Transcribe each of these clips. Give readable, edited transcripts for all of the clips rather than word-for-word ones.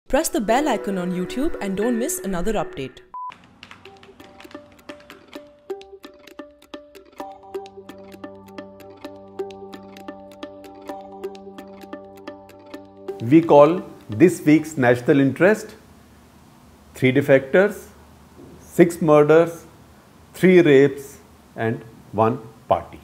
Press the bell icon on YouTube and don't miss another update. We call this week's national interest 3 defectors, 6 murders, 3 rapes and 1 party.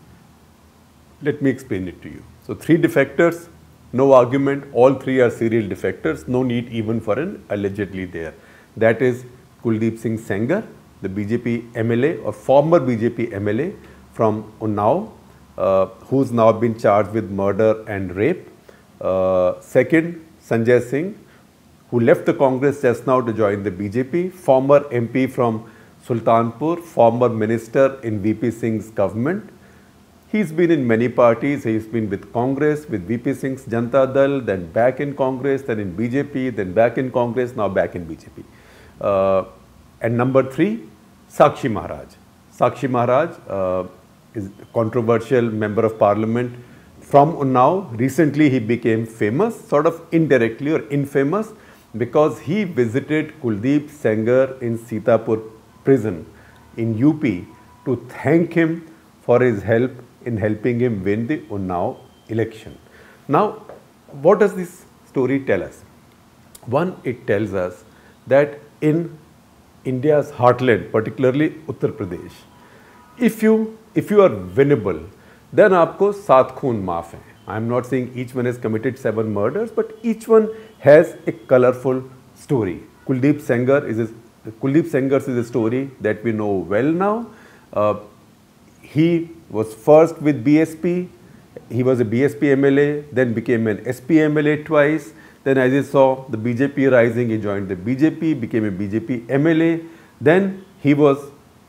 Let me explain it to you. So 3 defectors, no argument, all 3 are serial defectors, no need even for an allegedly there. That is Kuldeep Singh Sengar, the BJP MLA or former BJP MLA from Unnao, who's now been charged with murder and rape. Second, Sanjay Singh, who left the Congress just now to join the BJP, former MP from Sultanpur, former minister in VP Singh's government. He's been in many parties. He's been with Congress, with VP Singh's Janata Dal, then back in Congress, then in BJP, then back in Congress, now back in BJP. And number 3, Sakshi Maharaj. Sakshi Maharaj is a controversial member of parliament from Unnao. Recently he became famous, sort of indirectly or infamous, because he visited Kuldeep Sengar in Sitapur prison in UP to thank him for his help in helping him win the Unnao election. Now, what does this story tell us? One, it tells us that in India's heartland, particularly Uttar Pradesh, if you are winnable, then आपको 7 खून माफ हैं. I am not saying each one has committed 7 murders, but each one has a colorful story. Kuldeep Sengar's is a story that we know well now. He was first with BSP. He was a BSP MLA, then became an SP MLA twice. Then as you saw the BJP rising, he joined the BJP, became a BJP MLA. Then he was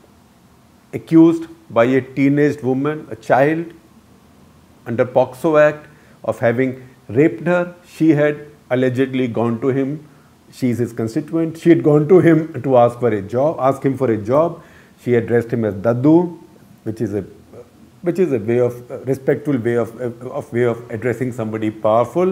accused by a teenaged woman, a child, under POCSO Act of having raped her. She had allegedly gone to him. She is his constituent. She had gone to him to ask him for a job. She addressed him as Daddu, which is a way of respectful way of addressing somebody powerful.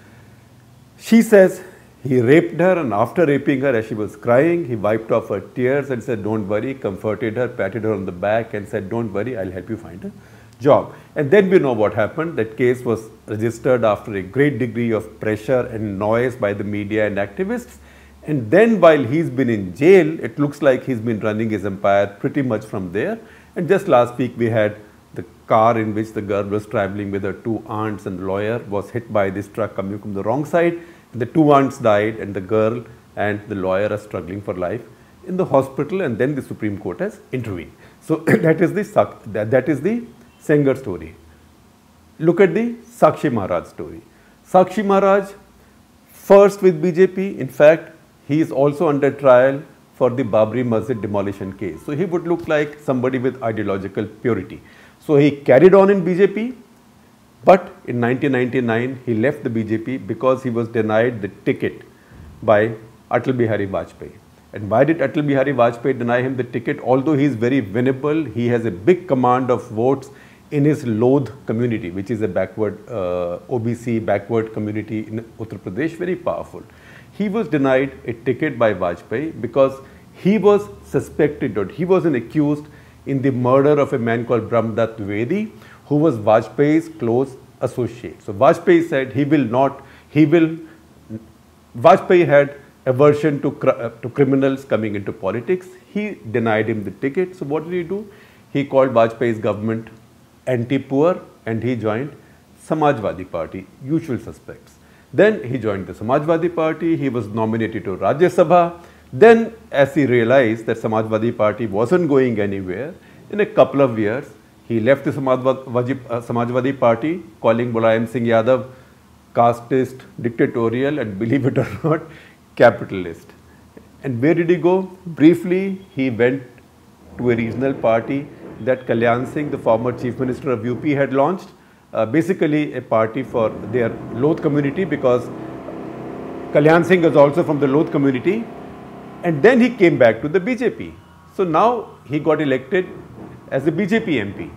She says he raped her, and after raping her, as she was crying, he wiped off her tears and said, "Don't worry," comforted her, patted her on the back and said, "Don't worry, I'll help you find a job." And then we know what happened. That case was registered after a great degree of pressure and noise by the media and activists. And then while he's been in jail, it looks like he's been running his empire pretty much from there. And just last week we had the car in which the girl was traveling with her 2 aunts and lawyer was hit by this truck coming from the wrong side. The 2 aunts died and the girl and the lawyer are struggling for life in the hospital, and then the Supreme Court has intervened. So that is the Sengar story. Look at the Sakshi Maharaj story. Sakshi Maharaj, first with BJP, in fact, he is also under trial for the Babri Masjid demolition case. So he would look like somebody with ideological purity. So he carried on in BJP, but in 1999 he left the BJP because he was denied the ticket by Atal Bihari Vajpayee. And why did Atal Bihari Vajpayee deny him the ticket? Although he is very winnable, he has a big command of votes in his Lodh community, which is a backward OBC backward community in Uttar Pradesh, very powerful. He was denied a ticket by Vajpayee because he was suspected, or he was an in the murder of a man called Brahmdatt Dwivedi, who was Vajpayee's close associate. So Vajpayee said Vajpayee had aversion to criminals coming into politics. He denied him the ticket. So what did he do? He called Vajpayee's government anti-poor and he joined Samajwadi Party, usual suspects. Then he joined the Samajwadi Party. He was nominated to Rajya Sabha. Then as he realized that Samajwadi Party wasn't going anywhere, in a couple of years, he left the Samajwadi Party, calling Mulayam Singh Yadav casteist, dictatorial, and believe it or not, capitalist. And where did he go? Briefly, he went to a regional party that Kalyan Singh, the former Chief Minister of UP, had launched. Basically a party for their Lodh community, because Kalyan Singh is also from the Lodh community. And then he came back to the BJP. So now he got elected as a BJP MP.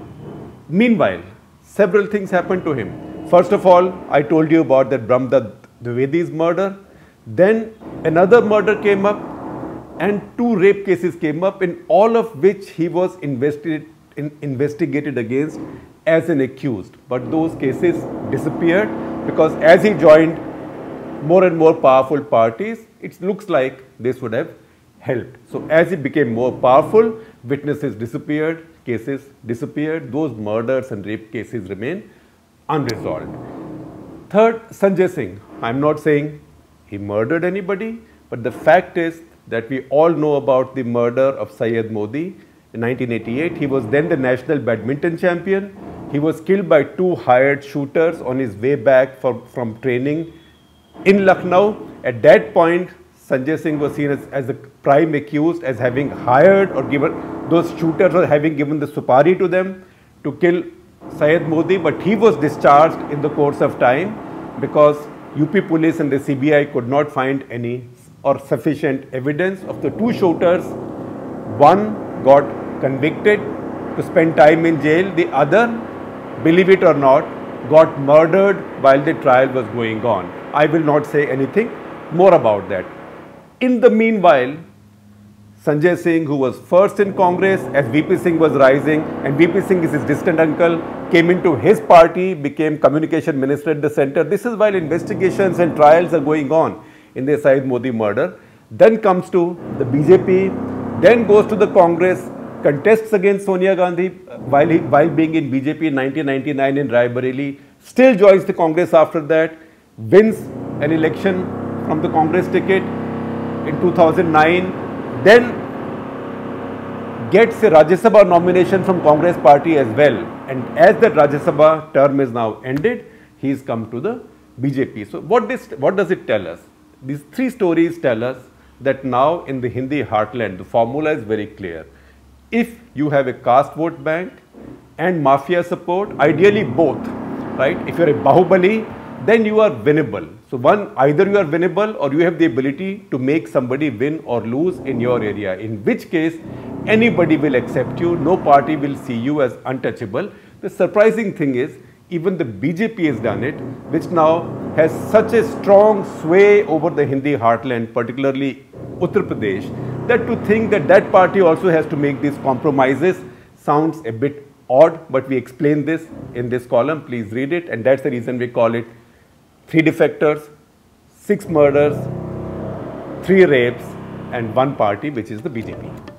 Meanwhile, several things happened to him. First of all, I told you about that Brahmdatt Dwivedi's murder. Then another murder came up and 2 rape cases came up, in all of which he was investigated against as an accused. But those cases disappeared because as he joined more and more powerful parties, it looks like this would have helped. So as he became more powerful, witnesses disappeared, cases disappeared, those murders and rape cases remain unresolved. Third, Sanjay Singh. I'm not saying he murdered anybody, but the fact is that we all know about the murder of Syed Modi in 1988. He was then the national badminton champion. He was killed by 2 hired shooters on his way back from training in Lucknow. At that point, Sanjay Singh was seen as the prime accused, as having hired or given those shooters, or having given the supari to them to kill Syed Modi, but he was discharged in the course of time because UP police and the CBI could not find any or sufficient evidence of the 2 shooters. One got convicted to spend time in jail, the other, believe it or not, got murdered while the trial was going on. I will not say anything more about that. In the meanwhile, Sanjay Singh, who was first in Congress as VP Singh was rising, and VP Singh is his distant uncle, came into his party, became communication minister at the center. This is while investigations and trials are going on in the Syed Modi murder. Then comes to the BJP, then goes to the Congress, contests against Sonia Gandhi while being in BJP in 1999 in Raebareli, still joins the Congress after that, wins an election from the Congress ticket in 2009, then gets a Rajya Sabha nomination from Congress party as well. And as that Rajya Sabha term is now ended, he has come to the BJP. So what does it tell us? These 3 stories tell us that now in the Hindi heartland, the formula is very clear. If you have a caste vote bank and mafia support, ideally both, right? If you're a Bahubali, then you are winnable. So either you are winnable or you have the ability to make somebody win or lose in your area, in which case anybody will accept you, no party will see you as untouchable. The surprising thing is, even the BJP has done it, which now has such a strong sway over the Hindi heartland, particularly Uttar Pradesh, that to think that that party also has to make these compromises sounds a bit odd, but we explain this in this column. Please read it, and that's the reason we call it 3 defectors, 6 murders, 3 rapes, and 1 party, which is the BJP.